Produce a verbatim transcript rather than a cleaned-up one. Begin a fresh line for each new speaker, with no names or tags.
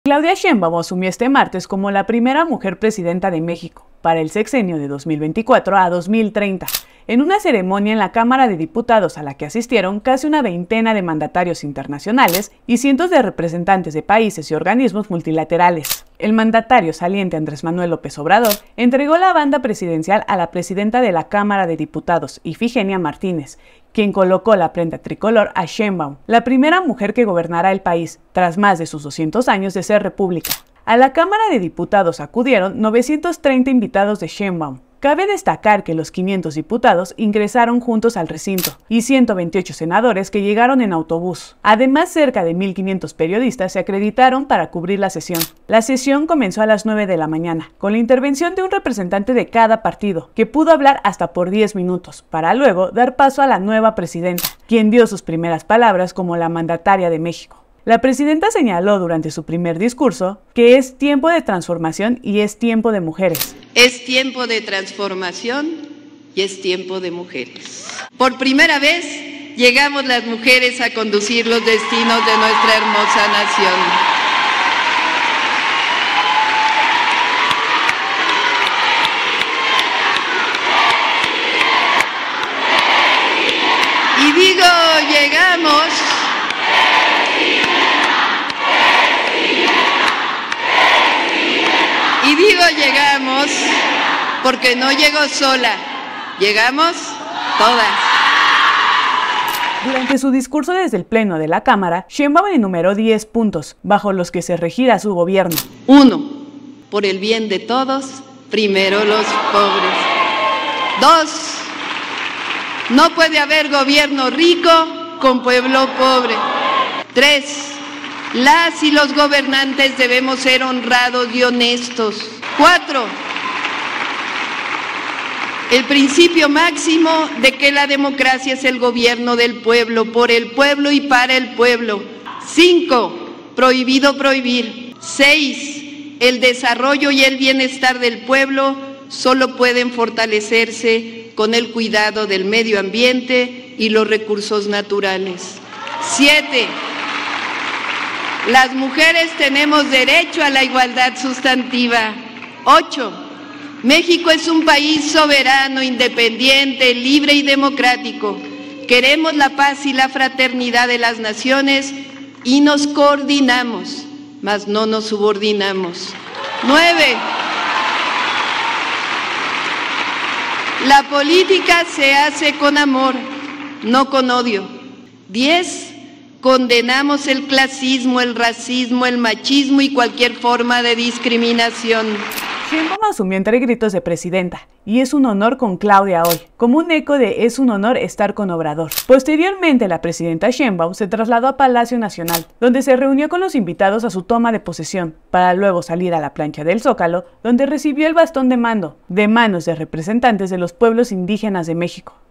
Claudia Sheinbaum asumió este martes como la primera mujer presidenta de México para el sexenio de dos mil veinticuatro a dos mil treinta, en una ceremonia en la Cámara de Diputados a la que asistieron casi una veintena de mandatarios internacionales y cientos de representantes de países y organismos multilaterales. El mandatario saliente Andrés Manuel López Obrador entregó la banda presidencial a la presidenta de la Cámara de Diputados, Ifigenia Martínez, quien colocó la prenda tricolor a Sheinbaum, la primera mujer que gobernará el país, tras más de sus doscientos años de ser república. A la Cámara de Diputados acudieron novecientos treinta invitados de Sheinbaum. Cabe destacar que los quinientos diputados ingresaron juntos al recinto y ciento veintiocho senadores que llegaron en autobús. Además, cerca de mil quinientos periodistas se acreditaron para cubrir la sesión. La sesión comenzó a las nueve de la mañana, con la intervención de un representante de cada partido, que pudo hablar hasta por diez minutos, para luego dar paso a la nueva presidenta, quien dio sus primeras palabras como la mandataria de México. La presidenta señaló durante su primer discurso que es tiempo de transformación y es tiempo de mujeres.
Es tiempo de transformación y es tiempo de mujeres. Por primera vez llegamos las mujeres a conducir los destinos de nuestra hermosa nación. Y digo, llegamos. Y digo llegamos porque no llego sola, llegamos todas.
Durante su discurso desde el Pleno de la Cámara, Sheinbaum enumeró diez puntos bajo los que se regirá su gobierno.
Uno, por el bien de todos, primero los pobres. Dos, no puede haber gobierno rico con pueblo pobre. Tres, las y los gobernantes debemos ser honrados y honestos. Cuatro, el principio máximo de que la democracia es el gobierno del pueblo, por el pueblo y para el pueblo. Cinco, prohibido prohibir. Seis, el desarrollo y el bienestar del pueblo solo pueden fortalecerse con el cuidado del medio ambiente y los recursos naturales. Siete, las mujeres tenemos derecho a la igualdad sustantiva. Ocho, México es un país soberano, independiente, libre y democrático. Queremos la paz y la fraternidad de las naciones y nos coordinamos, mas no nos subordinamos. Nueve, la política se hace con amor, no con odio. Diez, condenamos el clasismo, el racismo, el machismo y cualquier forma de discriminación.
Sheinbaum asumió entre gritos de presidenta, y es un honor con Claudia hoy, como un eco de es un honor estar con Obrador. Posteriormente, la presidenta Sheinbaum se trasladó a Palacio Nacional, donde se reunió con los invitados a su toma de posesión, para luego salir a la plancha del Zócalo, donde recibió el bastón de mando, de manos de representantes de los pueblos indígenas de México.